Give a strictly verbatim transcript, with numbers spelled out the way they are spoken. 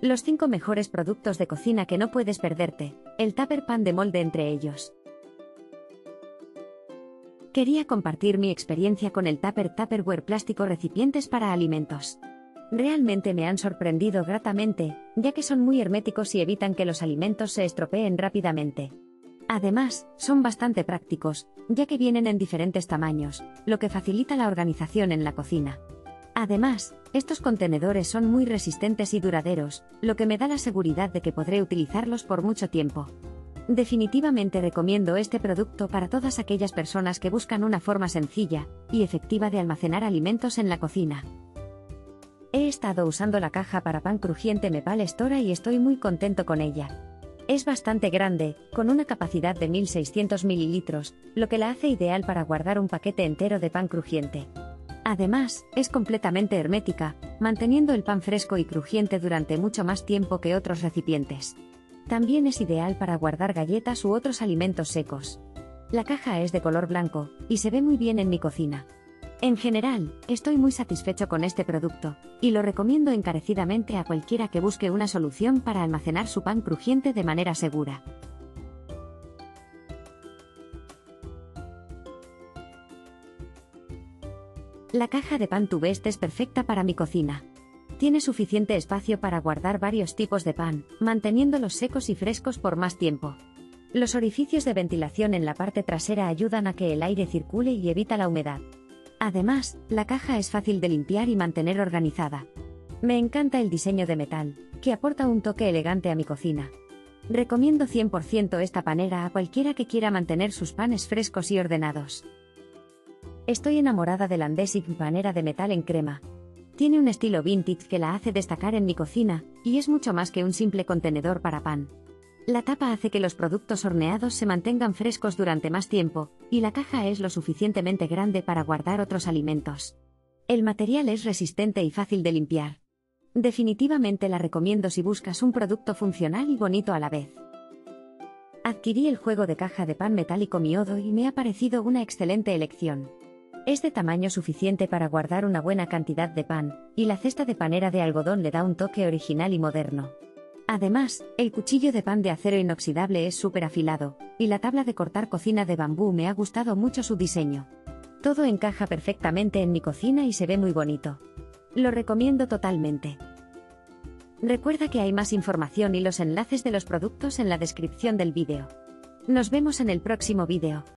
Los cinco mejores productos de cocina que no puedes perderte, el Tupper Pan de molde entre ellos. Quería compartir mi experiencia con el Tupper Tupperware plástico recipientes para alimentos. Realmente me han sorprendido gratamente, ya que son muy herméticos y evitan que los alimentos se estropeen rápidamente. Además, son bastante prácticos, ya que vienen en diferentes tamaños, lo que facilita la organización en la cocina. Además, estos contenedores son muy resistentes y duraderos, lo que me da la seguridad de que podré utilizarlos por mucho tiempo. Definitivamente recomiendo este producto para todas aquellas personas que buscan una forma sencilla y efectiva de almacenar alimentos en la cocina. He estado usando la caja para pan crujiente Maple Stora y estoy muy contento con ella. Es bastante grande, con una capacidad de mil seiscientos mililitros, lo que la hace ideal para guardar un paquete entero de pan crujiente. Además, es completamente hermética, manteniendo el pan fresco y crujiente durante mucho más tiempo que otros recipientes. También es ideal para guardar galletas u otros alimentos secos. La caja es de color blanco, y se ve muy bien en mi cocina. En general, estoy muy satisfecho con este producto, y lo recomiendo encarecidamente a cualquiera que busque una solución para almacenar su pan crujiente de manera segura. La caja de pan To Best es perfecta para mi cocina. Tiene suficiente espacio para guardar varios tipos de pan, manteniéndolos secos y frescos por más tiempo. Los orificios de ventilación en la parte trasera ayudan a que el aire circule y evita la humedad. Además, la caja es fácil de limpiar y mantener organizada. Me encanta el diseño de metal, que aporta un toque elegante a mi cocina. Recomiendo cien por ciento esta panera a cualquiera que quiera mantener sus panes frescos y ordenados. Estoy enamorada de la Andesit panera de metal en crema. Tiene un estilo vintage que la hace destacar en mi cocina, y es mucho más que un simple contenedor para pan. La tapa hace que los productos horneados se mantengan frescos durante más tiempo, y la caja es lo suficientemente grande para guardar otros alimentos. El material es resistente y fácil de limpiar. Definitivamente la recomiendo si buscas un producto funcional y bonito a la vez. Adquirí el juego de caja de pan metálico Miodo y me ha parecido una excelente elección. Es de tamaño suficiente para guardar una buena cantidad de pan, y la cesta de panera de algodón le da un toque original y moderno. Además, el cuchillo de pan de acero inoxidable es súper afilado, y la tabla de cortar cocina de bambú me ha gustado mucho su diseño. Todo encaja perfectamente en mi cocina y se ve muy bonito. Lo recomiendo totalmente. Recuerda que hay más información y los enlaces de los productos en la descripción del vídeo. Nos vemos en el próximo vídeo.